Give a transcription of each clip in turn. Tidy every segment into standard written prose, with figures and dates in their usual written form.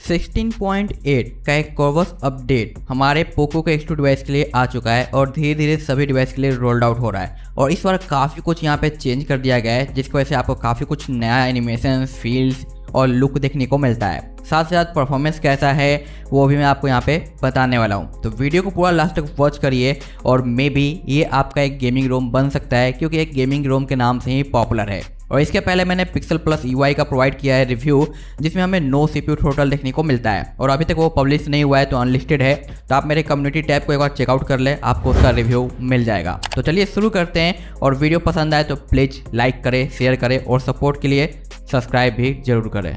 16.8 का एक Corvus update हमारे पोको के X2 डिवाइस के लिए आ चुका है और धीरे धीरे सभी डिवाइस के लिए रोल्ड आउट हो रहा है। और इस बार काफ़ी कुछ यहाँ पे चेंज कर दिया गया है, जिसकी वजह से आपको काफ़ी कुछ नया एनिमेशन, फील्स और लुक देखने को मिलता है। साथ साथ परफॉर्मेंस कैसा है वो भी मैं आपको यहाँ पे बताने वाला हूँ। तो वीडियो को पूरा लास्ट तक वॉच करिए और मे बी ये आपका एक गेमिंग रोम बन सकता है, क्योंकि एक गेमिंग रोम के नाम से ही पॉपुलर है। और इसके पहले मैंने पिक्सल प्लस UI का प्रोवाइड किया है रिव्यू, जिसमें हमें नो CPU थ्रोटल देखने को मिलता है और अभी तक वो पब्लिश नहीं हुआ है, तो अनलिस्टेड है। तो आप मेरे कम्युनिटी टैब को एक बार चेकआउट कर ले, आपको उसका रिव्यू मिल जाएगा। तो चलिए शुरू करते हैं, और वीडियो पसंद आए तो प्लीज़ लाइक करें, शेयर करें और सपोर्ट के लिए सब्सक्राइब भी जरूर करें।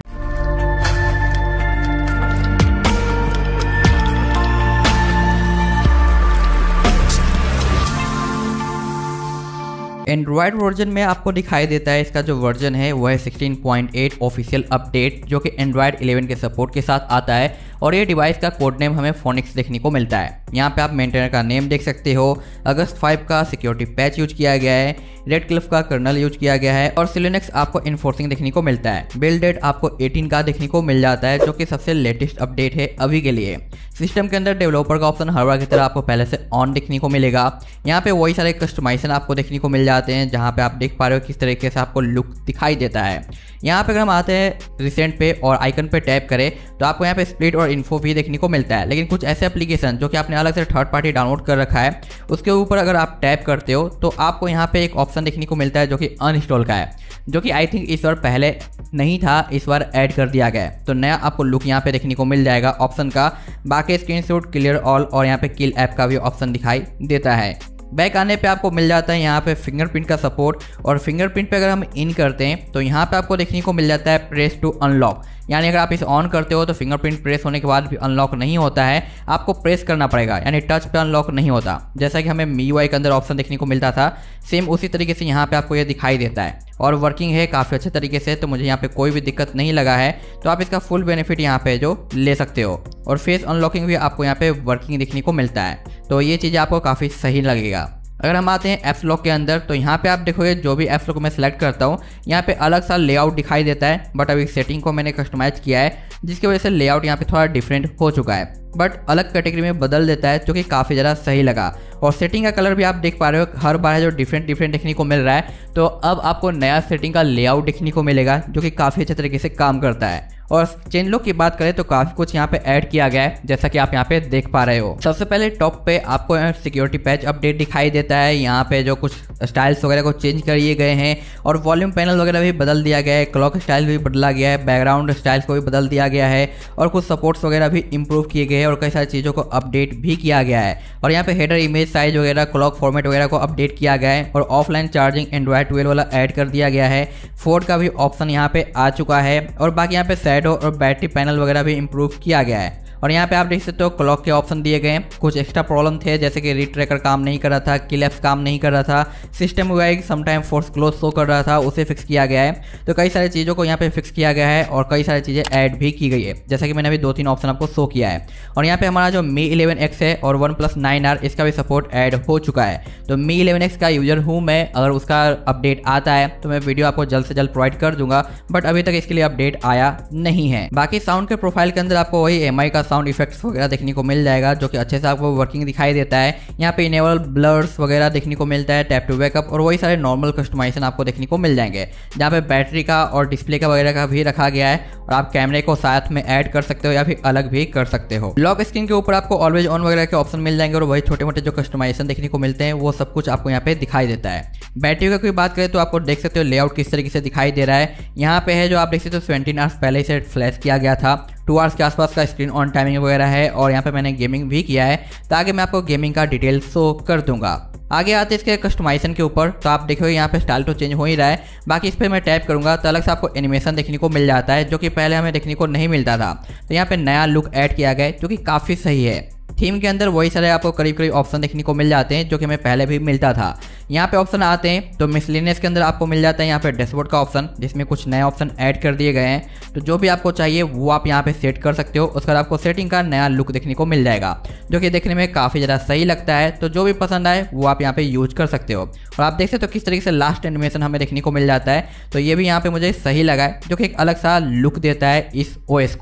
एंड्रॉयड वर्जन में आपको दिखाई देता है, इसका जो वर्जन है वो है 16.8 ऑफिशियल अपडेट, जो कि एंड्रॉयड 11 के सपोर्ट के साथ आता है। और ये डिवाइस का कोड नेम हमें फोनिक्स देखने को मिलता है। यहाँ पे आप मेंटेनर का नेम देख सकते हो। अगस्त 5 का सिक्योरिटी पैच यूज किया गया है, रेड क्लिफ का कर्नल यूज किया गया है और सिलिनेक्स आपको इन्फोर्सिंग देखने को मिलता है। बिल्ड डेट आपको 18 का देखने को मिल जाता है, जो कि सबसे लेटेस्ट अपडेट है अभी के लिए। सिस्टम के अंदर डेवलपर का ऑप्शन हर बार की तरह आपको पहले से ऑन देखने को मिलेगा। यहाँ पे वही सारे कस्टमाइजेशन आपको देखने को मिल जाते हैं, जहाँ पे आप देख पा रहे हो किस तरीके से आपको लुक दिखाई देता है। यहाँ पे अगर हम आते हैं रिसेंट पे और आइकन पे टैप करें तो आपको यहाँ पे स्प्लिट और इन्फो भी देखने को मिलता है। लेकिन कुछ ऐसे एप्लीकेशन जो कि आपने अलग से थर्ड पार्टी डाउनलोड कर रखा है, उसके ऊपर अगर आप टैप करते हो तो आपको यहाँ पे एक ऑप्शन देखने को मिलता है जो कि अनइंस्टॉल का है, जो कि आई थिंक इस बार पहले नहीं था, इस बार ऐड कर दिया गया है। तो नया आपको लुक यहाँ पे देखने को मिल जाएगा ऑप्शन का। बाकी स्क्रीनशॉट, क्लियर ऑल और यहाँ पे किल ऐप का भी ऑप्शन दिखाई देता है। बैक आने पे आपको मिल जाता है यहाँ पे फिंगरप्रिंट का सपोर्ट, और फिंगरप्रिंट पे अगर हम इन करते हैं तो यहाँ पे आपको देखने को मिल जाता है प्रेस टू अनलॉक। यानी अगर आप इसे ऑन करते हो तो फिंगरप्रिंट प्रेस होने के बाद भी अनलॉक नहीं होता है, आपको प्रेस करना पड़ेगा, यानी टच पे अनलॉक नहीं होता। जैसा कि हमें MIUI के अंदर ऑप्शन देखने को मिलता था, सेम उसी तरीके से यहाँ पे आपको ये दिखाई देता है और वर्किंग है काफ़ी अच्छे तरीके से। तो मुझे यहाँ पे कोई भी दिक्कत नहीं लगा है, तो आप इसका फुल बेनिफिट यहाँ पे जो ले सकते हो। और फेस अनलॉकिंग भी आपको यहाँ पे वर्किंग देखने को मिलता है, तो ये चीज़ आपको काफ़ी सही लगेगा। अगर हम आते हैं एप्स लॉक के अंदर तो यहाँ पे आप देखोगे जो भी एप्स लॉक मैं सेलेक्ट करता हूँ, यहाँ पे अलग सा लेआउट दिखाई देता है। बट अभी सेटिंग को मैंने कस्टमाइज किया है, जिसकी वजह से लेआउट यहाँ पे थोड़ा डिफरेंट हो चुका है, बट अलग कैटेगरी में बदल देता है, जो कि काफ़ी ज़्यादा सही लगा। और सेटिंग का कलर भी आप देख पा रहे हो, हर बार जो डिफरेंट देखने को मिल रहा है। तो अब आपको नया सेटिंग का लेआउट देखने को मिलेगा, जो कि काफ़ी अच्छे तरीके से काम करता है। और चेंज लुक की बात करें तो काफ़ी कुछ यहाँ पे ऐड किया गया है, जैसा कि आप यहाँ पे देख पा रहे हो। सबसे पहले टॉप पे आपको सिक्योरिटी पैच अपडेट दिखाई देता है। यहाँ पे जो कुछ स्टाइल्स वगैरह को चेंज किए गए हैं और वॉल्यूम पैनल वगैरह भी बदल दिया गया है, क्लॉक स्टाइल भी बदला गया है, बैकग्राउंड स्टाइल्स को भी बदल दिया गया है और कुछ सपोर्ट्स वगैरह भी इंप्रूव किए गए हैं और कई सारी चीज़ों को अपडेट भी किया गया है। और यहाँ पे हेडर इमेज साइज वगैरह, क्लॉक फॉर्मेट वगैरह को अपडेट किया गया है और ऑफलाइन चार्जिंग एंड्रॉयड 12 वाला ऐड कर दिया गया है। फोर्ड का भी ऑप्शन यहाँ पे आ चुका है और बाकी यहाँ पे शैडो और बैटरी पैनल वगैरह भी इंप्रूव किया गया है। और यहाँ पे आप देख सकते हो क्लॉक के ऑप्शन दिए गए हैं। कुछ एक्स्ट्रा प्रॉब्लम थे, जैसे कि रीड ट्रैकर काम नहीं कर रहा था, किल एप्स काम नहीं कर रहा था, system UI sometime force close show कर रहा था, उसे फिक्स किया गया है। तो कई सारी चीज़ों को यहाँ पे फिक्स किया गया है और कई सारी चीज़ें ऐड भी की गई है, जैसा कि मैंने अभी 2-3 ऑप्शन आपको शो किया है। और यहाँ पे हमारा जो Mi 11X है और OnePlus 9R, इसका भी सपोर्ट ऐड हो चुका है। तो Mi 11X का यूजर हूँ मैं, अगर उसका अपडेट आता है तो मैं वीडियो आपको जल्द से जल्द प्रोवाइड कर दूंगा, बट अभी तक इसके लिए अपडेट आया नहीं है। बाकी साउंड के प्रोफाइल के अंदर आपको वही MI का साउंड इफेक्ट्स वगैरह देखने को मिल जाएगा, जो कि अच्छे से आपको वर्किंग दिखाई देता है। यहाँ पे इनेबल ब्लर्स वगैरह देखने को मिलता है, टैप टू बैकअप और वही सारे नॉर्मल कस्टमाइजेशन आपको देखने को मिल जाएंगे, जहाँ पे बैटरी का और डिस्प्ले का वगैरह का भी रखा गया है। और आप कैमरे को साथ में ऐड कर सकते हो या फिर अलग भी कर सकते हो। लॉक स्क्रीन के ऊपर आपको ऑलवेज ऑन वगैरह के ऑप्शन मिल जाएंगे और वही छोटे मोटे जो कस्टमाइजेशन देखने को मिलते हैं वो सब कुछ आपको यहाँ पे दिखाई देता है। बैटरी का कोई बात करें तो आपको देख सकते हो लेआउट किस तरीके से दिखाई दे रहा है। यहाँ पे है जो आप देख सकते हो 17 आवर्स पहले से फ्लैश किया गया था, 2 आवर्स के आसपास का स्क्रीन ऑन टाइमिंग वगैरह है। और यहाँ पे मैंने गेमिंग भी किया है, ताकि मैं आपको गेमिंग का डिटेल शो कर दूंगा। आगे आते इसके कस्टमाइजेशन के ऊपर, तो आप देखोगे यहाँ पे स्टाइल तो चेंज हो ही रहा है। बाकी इस पर मैं टैप करूंगा तो अलग से आपको एनिमेशन देखने को मिल जाता है, जो कि पहले हमें देखने को नहीं मिलता था। तो यहाँ पे नया लुक ऐड किया गया है, जो कि काफ़ी सही है। थीम के अंदर वही सारे आपको करीब करीब ऑप्शन देखने को मिल जाते हैं, जो कि हमें पहले भी मिलता था। यहाँ पे ऑप्शन आते हैं तो मिसलेनियस के अंदर आपको मिल जाता है यहाँ पे डैशबोर्ड का ऑप्शन, जिसमें कुछ नए ऑप्शन ऐड कर दिए गए हैं। तो जो भी आपको चाहिए वो आप यहाँ पे सेट कर सकते हो। उसके बाद आपको सेटिंग का नया लुक देखने को मिल जाएगा, जो कि देखने में काफ़ी ज़्यादा सही लगता है। तो जो भी पसंद आए वो आप यहाँ पे यूज कर सकते हो। और आप देख सकते हो किस तरीके से लास्ट एनिमेशन हमें देखने को मिल जाता है। तो ये भी यहाँ पे मुझे सही लगा है, जो कि एक अलग सा लुक देता है इस OS को।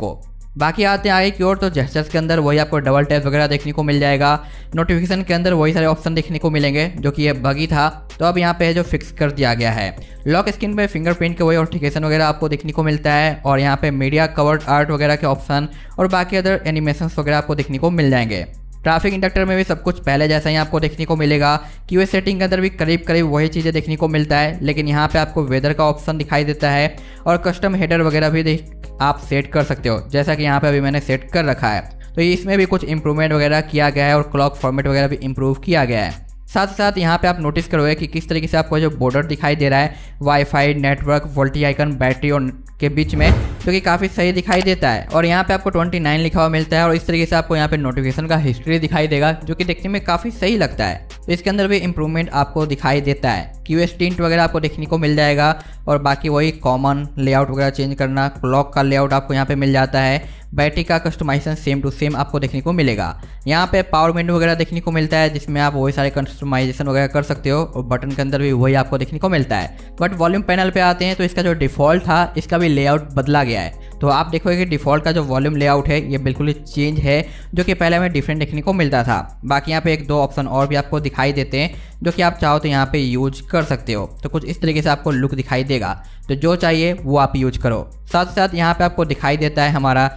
बाकी आते हैं आगे की ओर, तो जेस्चर्स के अंदर वही आपको डबल टैप वगैरह देखने को मिल जाएगा। नोटिफिकेशन के अंदर वही सारे ऑप्शन देखने को मिलेंगे जो कि ये बगी था, तो अब यहाँ पे जो फिक्स कर दिया गया है। लॉक स्क्रीन पे फिंगरप्रिंट के वही नोटिफिकेशन वगैरह आपको देखने को मिलता है और यहाँ पे मीडिया कवर्ड आर्ट वगैरह के ऑप्शन और बाकी अदर एनिमेशन वगैरह आपको देखने को मिल जाएंगे। ट्रैफिक इंडक्टर में भी सब कुछ पहले जैसा ही आपको देखने को मिलेगा। क्यूए सेटिंग के अंदर भी करीब करीब वही चीज़ें देखने को मिलता है, लेकिन यहाँ पे आपको वेदर का ऑप्शन दिखाई देता है और कस्टम हेडर वगैरह भी आप सेट कर सकते हो, जैसा कि यहाँ पे अभी मैंने सेट कर रखा है। तो इसमें भी कुछ इंप्रूवमेंट वगैरह किया गया है और क्लॉक फॉर्मेट वगैरह भी इंप्रूव किया गया है। साथ ही साथ यहाँ पे आप नोटिस करोगे कि किस तरीके से आपको जो बॉर्डर दिखाई दे रहा है Wi-Fi, network, VoLTE icon, battery और के बीच में, जो कि काफ़ी सही दिखाई देता है। और यहाँ पे आपको 29 लिखा हुआ मिलता है और इस तरीके से आपको यहाँ पे नोटिफिकेशन का हिस्ट्री दिखाई देगा, जो कि देखने में काफ़ी सही लगता है। तो इसके अंदर भी इंप्रूवमेंट आपको दिखाई देता है। क्यूएस टिंट वगैरह आपको देखने को मिल जाएगा और बाकी वही कॉमन लेआउट वगैरह चेंज करना, क्लॉक का लेआउट आपको यहाँ पे मिल जाता है। बैटरी का कस्टमाइजेशन सेम टू सेम आपको देखने को मिलेगा। यहाँ पे पावर मेन्यू वगैरह देखने को मिलता है, जिसमें आप वही सारे कस्टमाइजेशन वगैरह कर सकते हो और बटन के अंदर भी वही आपको देखने को मिलता है। बट वॉल्यूम पैनल पे आते हैं तो इसका जो डिफ़ॉल्ट था इसका भी लेआउट बदला गया है। तो आप देखोगे कि डिफ़ॉल्ट का जो वॉल्यूम लेआउट है ये बिल्कुल ही चेंज है, जो कि पहले हमें डिफरेंट देखने को मिलता था। बाकी यहाँ पे एक दो ऑप्शन और भी आपको दिखाई देते हैं जो कि आप चाहो तो यहाँ पे यूज कर सकते हो। तो कुछ इस तरीके से आपको लुक दिखाई देगा, तो जो चाहिए वो आप यूज करो। साथ ही साथ यहाँ पे आपको दिखाई देता है हमारा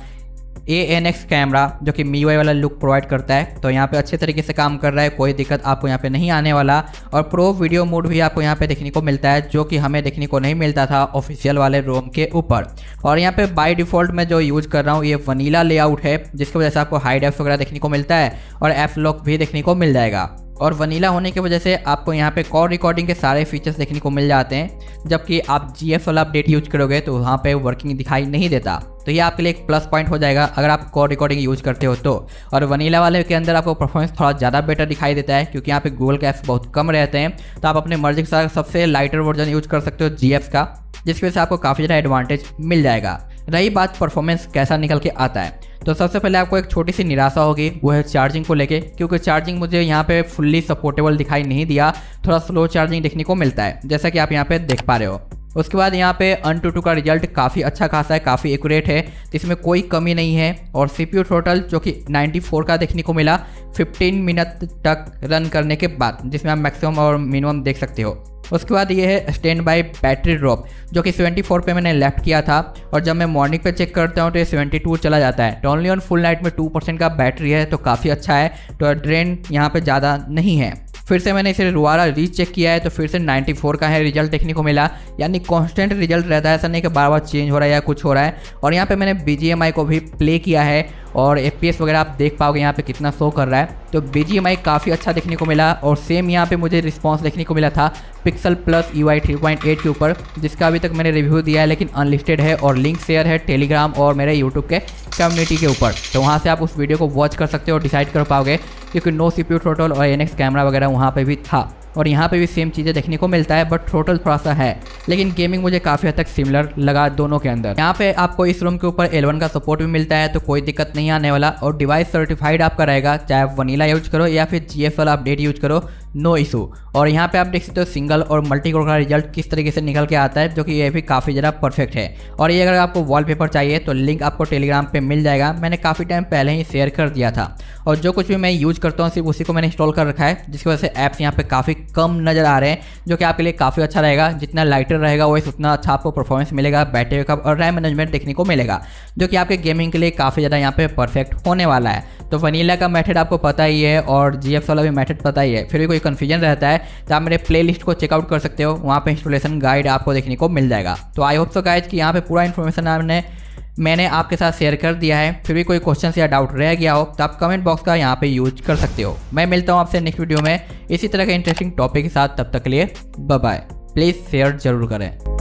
ANX कैमरा, जो कि MIUI वाला लुक प्रोवाइड करता है। तो यहाँ पे अच्छे तरीके से काम कर रहा है, कोई दिक्कत आपको यहाँ पे नहीं आने वाला। और प्रो वीडियो मोड भी आपको यहाँ पे देखने को मिलता है, जो कि हमें देखने को नहीं मिलता था ऑफिशियल वाले रोम के ऊपर। और यहाँ पे बाय डिफ़ॉल्ट मैं जो यूज़ कर रहा हूँ ये वनीला लेआउट है, जिसकी वजह से आपको हाई डेफ वगैरह देखने को मिलता है और एफ लॉक भी देखने को मिल जाएगा। और वनीला होने की वजह से आपको यहाँ पे कॉल रिकॉर्डिंग के सारे फीचर्स देखने को मिल जाते हैं, जबकि आप GF वाला अपडेट यूज करोगे तो वहाँ पे वर्किंग दिखाई नहीं देता। तो ये आपके लिए एक प्लस पॉइंट हो जाएगा अगर आप कॉल रिकॉर्डिंग यूज करते हो तो। और वनीला वाले के अंदर आपको परफॉर्मेंस थोड़ा ज़्यादा बेटर दिखाई देता है, क्योंकि यहाँ पे गूगल के ऐप्स बहुत कम रहते हैं। तो आप अपने मर्जी के साथ सबसे लाइटर वर्जन यूज कर सकते हो GF का, जिसकी वजह से आपको काफ़ी ज़्यादा एडवांटेज मिल जाएगा। रही बात परफॉर्मेंस कैसा निकल के आता है, तो सबसे पहले आपको एक छोटी सी निराशा होगी, वो है चार्जिंग को लेके, क्योंकि चार्जिंग मुझे यहाँ पे फुल्ली सपोर्टेबल दिखाई नहीं दिया। थोड़ा स्लो चार्जिंग देखने को मिलता है, जैसा कि आप यहाँ पे देख पा रहे हो। उसके बाद यहाँ पे AnTuTu का रिजल्ट काफ़ी अच्छा खासा है, काफ़ी एक्यूरेट है, इसमें कोई कमी नहीं है। और CPU थ्रोटल जो कि 94 का देखने को मिला 15 मिनट तक रन करने के बाद, जिसमें आप मैक्सिमम और मिनिमम देख सकते हो। उसके बाद ये है स्टैंड बाई बैटरी ड्रॉप, जो कि 74 पे मैंने लेफ्ट किया था और जब मैं मॉर्निंग पे चेक करता हूँ तो ये 72 चला जाता है। तो ओनली ऑन फुल नाइट में 2% का बैटरी है, तो काफ़ी अच्छा है। तो ड्रेन यहाँ पे ज़्यादा नहीं है। फिर से मैंने इसे दोबारा रीचेक किया है तो फिर से 94 का है रिजल्ट देखने को मिला, यानी कांस्टेंट रिजल्ट रहता है, ऐसा नहीं कि बार बार चेंज हो रहा है या कुछ हो रहा है। और यहाँ पे मैंने BGMI को भी प्ले किया है और FPS वगैरह आप देख पाओगे यहाँ पे कितना शो कर रहा है। तो BGMI काफ़ी अच्छा देखने को मिला और सेम यहाँ पे मुझे रिस्पांस देखने को मिला था पिक्सल प्लस UI 3.8 के ऊपर, जिसका अभी तक मैंने रिव्यू दिया है लेकिन अनलिस्टेड है और लिंक शेयर है टेलीग्राम और मेरे यूट्यूब के कम्युनिटी के ऊपर। तो वहाँ से आप उस वीडियो को वॉच कर सकते हो और डिसाइड कर पाओगे, क्योंकि नो CPU थ्रोटल और ANX कैमरा वगैरह वहाँ पे भी था। और यहाँ पे भी सेम चीज़ें देखने को मिलता है, बट थ्रोटल थोड़ा सा है, लेकिन गेमिंग मुझे काफ़ी हद तक सिमिलर लगा दोनों के अंदर। यहाँ पे आपको इस रोम के ऊपर L1 का सपोर्ट भी मिलता है, तो कोई दिक्कत नहीं आने वाला। और डिवाइस सर्टिफाइड आपका रहेगा, चाहे आप वनीला यूज करो या फिर GF वाला अपडेट यूज करो, नो इशू। और यहाँ पे आप देख सकते हो सिंगल और मल्टी कोर का रिजल्ट किस तरीके से निकल के आता है, जो कि ये भी काफ़ी ज़्यादा परफेक्ट है। और ये अगर आपको वॉलपेपर चाहिए तो लिंक आपको टेलीग्राम पे मिल जाएगा, मैंने काफ़ी टाइम पहले ही शेयर कर दिया था। और जो कुछ भी मैं यूज करता हूँ सिर्फ उसी को मैंने इंस्टॉल कर रखा है, जिसकी वजह से ऐप्स यहाँ पे काफ़ी कम नज़र आ रहे हैं, जो कि आपके लिए काफ़ी अच्छा रहेगा। जितना लाइटर रहेगा वही उतना अच्छा आपको परफॉर्मेंस मिलेगा, बैटरी बैकअप और रैम मैनेजमेंट देखने को मिलेगा, जो कि आपके गेमिंग के लिए काफ़ी ज़्यादा यहाँ पे परफेक्ट होने वाला है। तो वनीला का मेथड आपको पता ही है और GF वाला भी मेथड पता ही है, फिर भी कोई कन्फ्यूजन रहता है तो आप मेरे प्लेलिस्ट को चेकआउट कर सकते हो, वहाँ पे इंस्टॉलेशन गाइड आपको देखने को मिल जाएगा। तो आई होप सो गाइज कि यहाँ पे पूरा इन्फॉर्मेशन मैंने आपके साथ शेयर कर दिया है। फिर भी कोई क्वेश्चन या डाउट रह गया हो तो आप कमेंट बॉक्स का यहाँ पे यूज कर सकते हो। मैं मिलता हूँ आपसे नेक्स्ट वीडियो में इसी तरह के इंटरेस्टिंग टॉपिक के साथ, तब तक के लिए बाय बाय। प्लीज़ शेयर जरूर करें।